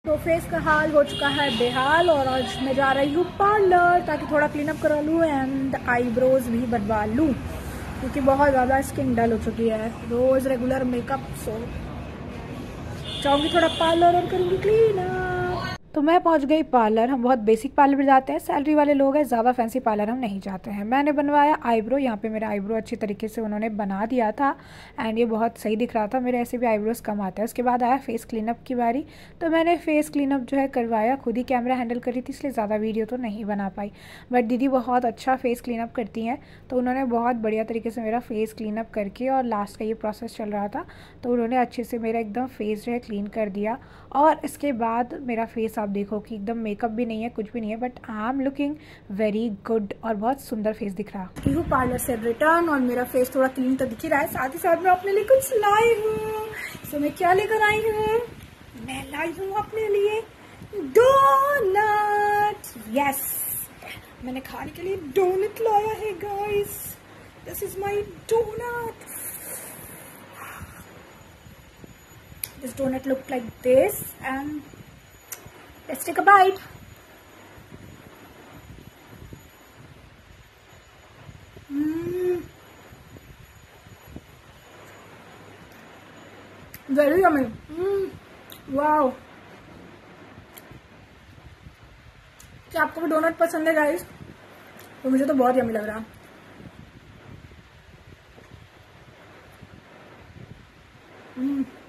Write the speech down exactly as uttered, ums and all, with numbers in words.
तो फेस का हाल हो चुका है बेहाल और आज मैं जा रही हूँ पार्लर ताकि थोड़ा क्लीन अप करा लूँ एंड आईब्रोज भी बनवा लूँ क्योंकि बहुत ज़्यादा स्किन डल हो चुकी है। रोज़ रेगुलर मेकअप, सो जाऊँगी थोड़ा पार्लर और करूँगी क्लीन अप। तो मैं पहुंच गई पार्लर। हम बहुत बेसिक पार्लर पर जाते हैं, सैलरी वाले लोग हैं, ज़्यादा फैंसी पार्लर हम नहीं जाते हैं। मैंने बनवाया आईब्रो। यहाँ पे मेरा आईब्रो अच्छी तरीके से उन्होंने बना दिया था एंड ये बहुत सही दिख रहा था। मेरे ऐसे भी आईब्रोज कम आते हैं। उसके बाद आया फेस क्लीनअप की बारी, तो मैंने फेस क्लीनअप जो है करवाया। खुद ही कैमरा हैंडल करी थी इसलिए ज़्यादा वीडियो तो नहीं बना पाई, बट दीदी बहुत अच्छा फेस क्लीनअप करती हैं, तो उन्होंने बहुत बढ़िया तरीके से मेरा फेस क्लीनअप करके, और लास्ट का ये प्रोसेस चल रहा था तो उन्होंने अच्छे से मेरा एकदम फेस जो है क्लीन कर दिया। और इसके बाद मेरा फेस आप देखो कि एकदम मेकअप भी नहीं है, कुछ भी नहीं है, but I am looking very good और बहुत सुंदर फेस दिख रहा। यू पार्लर से रिटर्न और मेरा फेस थोड़ा क्लीन तो दिख ही रहा है, साथ ही साथ मैं अपने लिए कुछ लाई हूँ। सो मैं क्या लेकर आई हूँ? मैं लाई हूँ अपने लिए डोनट। यस, मैंने खाने के लिए डोनट लाया है guys. This is my donut. This donut looked like this and let's take a bite. Mm. Very yummy. Mm. Wow. क्या आपको भी डोनट पसंद है गाइस? तो मुझे तो बहुत यम्मी लग रहा। mm.